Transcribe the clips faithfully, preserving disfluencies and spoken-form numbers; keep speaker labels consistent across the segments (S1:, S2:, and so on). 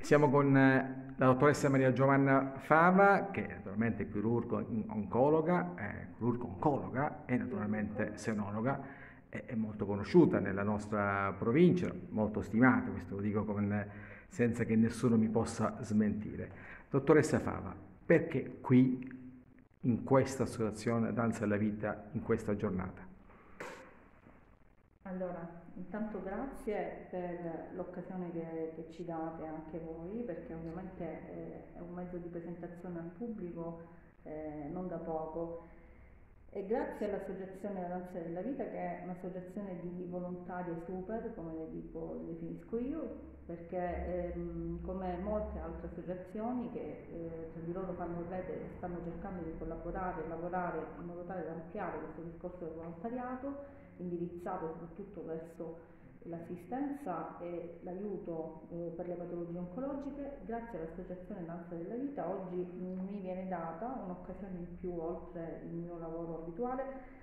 S1: Siamo con eh, la dottoressa Maria Giovanna Fava, che naturalmente è chirurgo oncologa, eh, chirurgo oncologa e naturalmente senologa, è, è molto conosciuta nella nostra provincia, molto stimata, questo lo dico con, senza che nessuno mi possa smentire. Dottoressa Fava, perché qui, in questa associazione Danza alla Vita, in questa giornata?
S2: Allora, intanto grazie per l'occasione che, che ci date anche voi, perché ovviamente eh, è un mezzo di presentazione al pubblico eh, non da poco. E grazie all'Associazione La Danza della Vita, che è un'associazione di volontarie super, come le dico, le definisco io, perché ehm, come molte altre associazioni che eh, tra di loro fanno rete e stanno cercando di collaborare e lavorare in modo tale da ampliare questo discorso del volontariato, indirizzato soprattutto verso l'assistenza e l'aiuto eh, per le patologie oncologiche, grazie all'Associazione Danza della Vita oggi mi viene data un'occasione in più oltre il mio lavoro abituale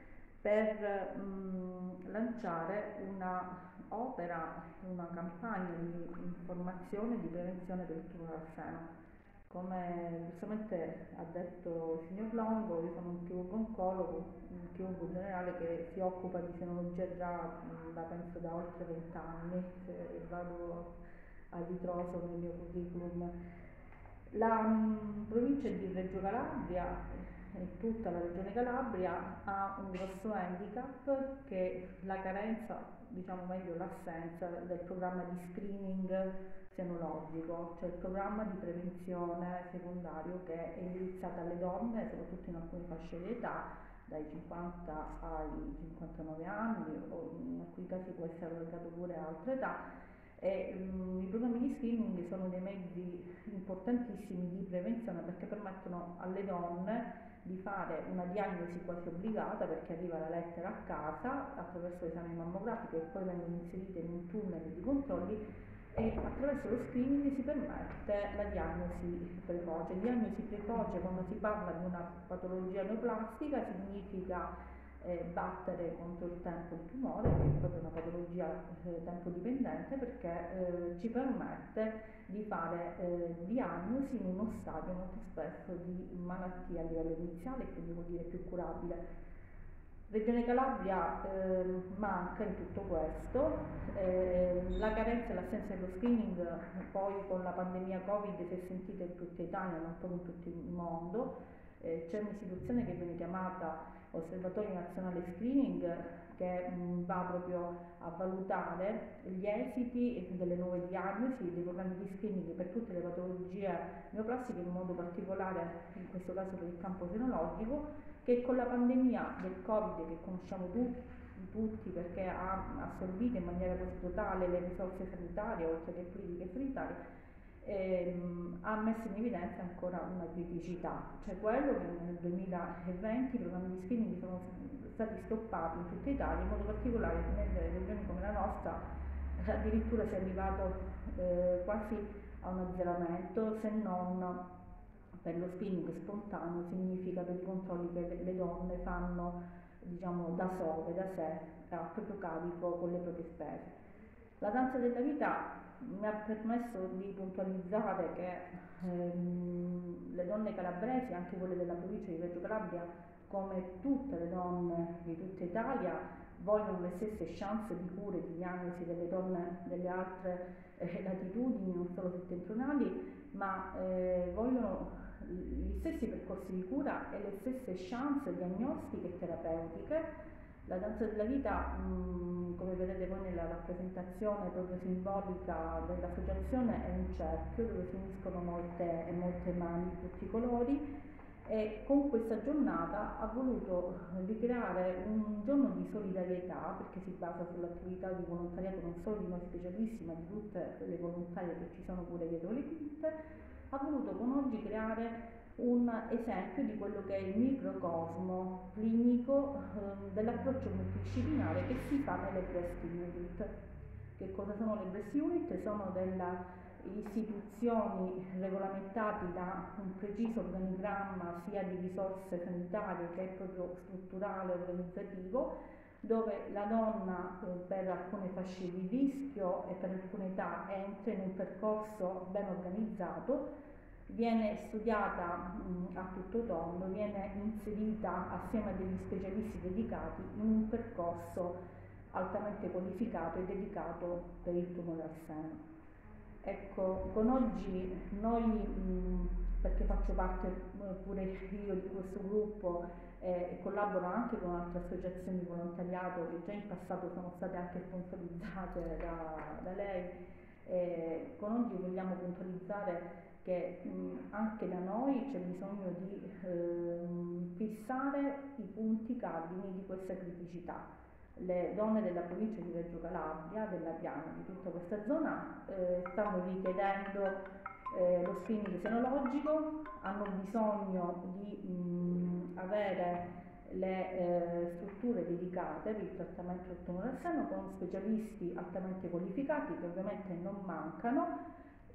S2: per mh, lanciare una opera, una campagna di informazione e di prevenzione del tumore al seno. Come giustamente ha detto il signor Longo, io sono un chirurgo oncologo, un chirurgo generale che si occupa di senologia già da penso da oltre vent'anni, se vado a ritroso nel mio curriculum. La mh, provincia di Reggio Calabria e tutta la regione Calabria ha un grosso handicap che è la carenza, diciamo meglio l'assenza del programma di screening senologico, cioè il programma di prevenzione secondario che è indirizzato alle donne, soprattutto in alcune fasce di età, dai cinquanta ai cinquantanove anni, o in alcuni casi può essere allargato pure a altre età. E, um, I programmi di screening sono dei mezzi importantissimi di prevenzione perché permettono alle donne di fare una diagnosi quasi obbligata, perché arriva la lettera a casa attraverso l'esame mammografico e poi vengono inserite in un tunnel di controlli, e attraverso lo screening si permette la diagnosi precoce. Diagnosi precoce, quando si parla di una patologia neoplastica, significa eh, battere contro il tempo il tumore, che è proprio una patologia eh, tempo dipendente, perché eh, ci permette di fare eh, diagnosi in uno stadio molto spesso di malattia a livello iniziale, quindi vuol dire più curabile. Regione Calabria eh, manca in tutto questo, eh, la carenza e l'assenza dello screening poi con la pandemia Covid si è sentita in tutta Italia, non proprio in tutto il mondo. Eh, c'è un'istituzione che viene chiamata Osservatorio Nazionale Screening, che mh, va proprio a valutare gli esiti delle nuove diagnosi, dei programmi di screening per tutte le patologie neoplastiche, in modo particolare in questo caso per il campo senologico, che con la pandemia del Covid, che conosciamo tu, tutti perché ha assorbito in maniera quasi totale le risorse sanitarie oltre che politiche e sanitarie, ehm, ha messo in evidenza ancora una criticità, cioè quello che nel duemilaventi i programmi di screening sono stati stoppati in tutta Italia, in modo particolare nelle regioni come la nostra addirittura si è arrivato eh, quasi a un azzeramento, se non per lo screening spontaneo, significa per i controlli che le donne fanno, diciamo, da sole, da sé, a proprio carico con le proprie spese. La danza della vita mi ha permesso di puntualizzare che ehm, le donne calabresi, anche quelle della provincia di Reggio Calabria, come tutte le donne di tutta Italia, vogliono le stesse chance di cura e di diagnosi delle donne delle altre eh, latitudini, non solo settentrionali, ma eh, vogliono gli stessi percorsi di cura e le stesse chance diagnostiche e terapeutiche. La danza della vita, mh, come vedete voi nella rappresentazione proprio simbolica dell'associazione, è un cerchio dove si uniscono molte e molte mani di tutti i colori, e con questa giornata ha voluto ricreare un giorno di solidarietà, perché si basa sull'attività di volontariato non solo di noi specialisti ma di tutte le volontarie che ci sono pure dietro le quinte. Ha voluto con oggi creare un esempio di quello che è il microcosmo clinico eh, dell'approccio multidisciplinare che si fa nelle breast unit. Che cosa sono le breast unit? Sono delle istituzioni regolamentate da un preciso organigramma sia di risorse sanitarie che proprio strutturale, organizzativo, dove la donna eh, per alcune fasce di rischio e per alcune età entra in un percorso ben organizzato, viene studiata mh, a tutto tondo, viene inserita assieme a degli specialisti dedicati in un percorso altamente qualificato e dedicato per il tumore al seno. Ecco, con oggi noi, mh, perché faccio parte pure io di questo gruppo eh, e collaboro anche con altre associazioni di volontariato che già in passato sono state anche sponsorizzate da, da lei, eh, con oggi vogliamo puntualizzare che mh, anche da noi c'è bisogno di eh, fissare i punti cardini di questa criticità. Le donne della provincia di Reggio Calabria, della Piana, di tutta questa zona eh, stanno richiedendo eh, lo screening senologico, hanno bisogno di mh, avere le eh, strutture dedicate per il trattamento del tumore al seno con specialisti altamente qualificati che ovviamente non mancano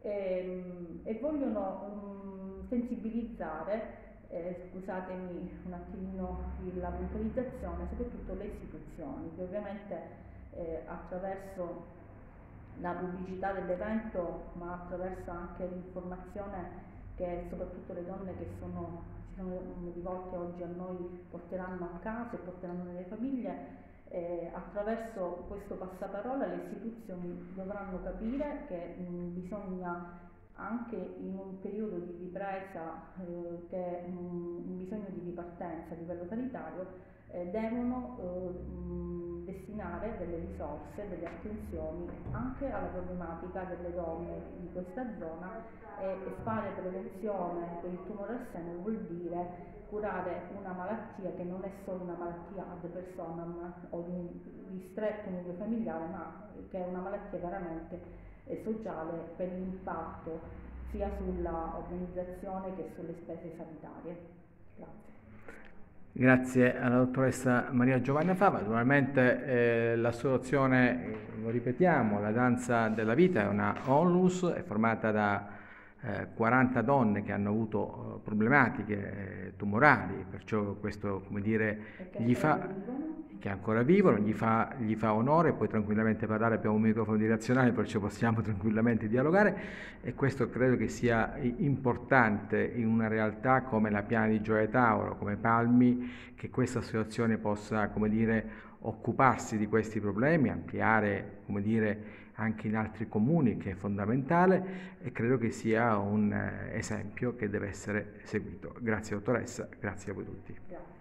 S2: e, e vogliono mh, sensibilizzare, eh, scusatemi un attimino la puntualizzazione, soprattutto le istituzioni che ovviamente eh, attraverso la pubblicità dell'evento ma attraverso anche l'informazione che soprattutto le donne che sono, si sono rivolte oggi a noi porteranno a casa e porteranno nelle famiglie. Eh, attraverso questo passaparola le istituzioni dovranno capire che mh, bisogna anche in un periodo di ripresa, eh, che mh, un bisogno di ripartenza a livello sanitario, eh, devono eh, mh, destinare delle risorse, delle attenzioni anche alla problematica delle donne di questa zona e, e fare prevenzione per il tumore al seno vuol dire curare una malattia che non è solo una malattia ad personam o di un ristretto nucleo familiare, ma che è una malattia veramente eh, sociale per l'impatto sia sulla organizzazione che sulle spese sanitarie. Grazie.
S1: Grazie alla dottoressa Maria Giovanna Fava. Naturalmente eh, l'associazione, eh, lo ripetiamo, la Danza della Vita è una onlus, è formata da Eh, quaranta donne che hanno avuto eh, problematiche eh, tumorali, perciò questo, come dire, gli fa, che ancora vivono, gli fa, gli fa onore, puoi tranquillamente parlare, abbiamo un microfono direzionale, perciò possiamo tranquillamente dialogare e questo credo che sia importante in una realtà come la Piana di Gioia Tauro, come Palmi, che questa associazione possa, come dire, occuparsi di questi problemi, ampliare, come dire, anche in altri comuni, che è fondamentale e credo che sia un eh, esempio che deve essere seguito. Grazie dottoressa, grazie a voi tutti.
S2: Grazie.